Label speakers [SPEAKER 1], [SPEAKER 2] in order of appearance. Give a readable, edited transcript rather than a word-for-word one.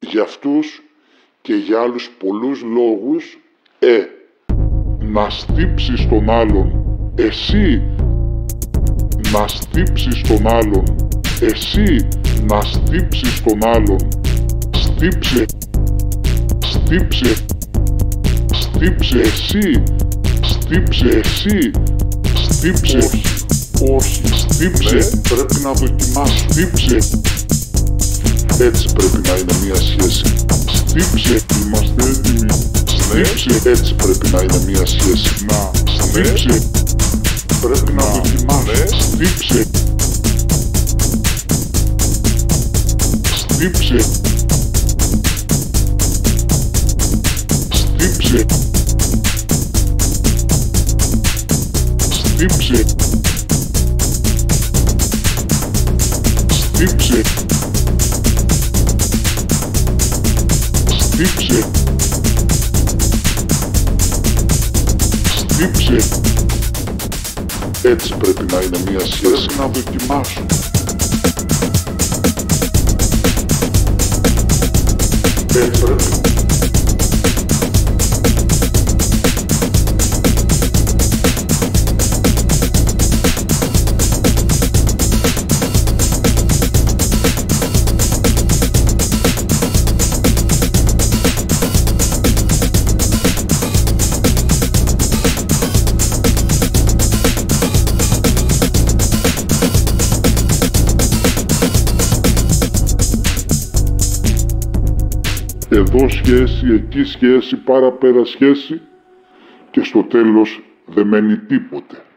[SPEAKER 1] Για αυτούς και για άλλους πολλούς λόγους, να στύψεις τον άλλον, εσύ να στύψεις τον άλλον, εσύ να στύψεις τον άλλον, στύψε, στύψε, στύψε εσύ, στύψε εσύ, στύψε, όχι, στύψε, πρέπει να δοκιμάσεις, στύψε, έτσι πρέπει να είναι μια σχέση, στύψε, είμαστε έτοιμοι, στύψε, έτσι πρέπει να είναι μια σχέση, να, στύψε, πρέπει να δοκιμάσεις, στύψε, στύψε, στύψε, στύψε, στύψε, στύψε, στύψε, έτσι πρέπει να είναι μια σχέση, να δοκιμάσω. Έτσι πρέπει. Εδώ σχέση, εκεί σχέση, παραπέρα σχέση και στο τέλος δεν μένει τίποτε.